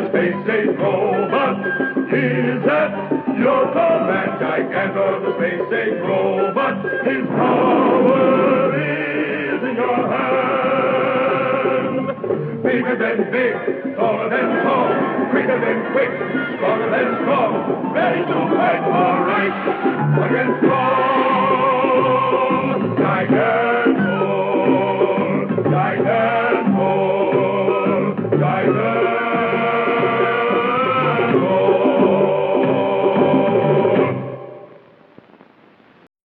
space-age robot. He's at your command, Gigantor, the space-age robot. His power is in your hand. Bigger than big, taller than tall, quicker than quick, stronger than strong, ready to fight for right against all. Gigantor.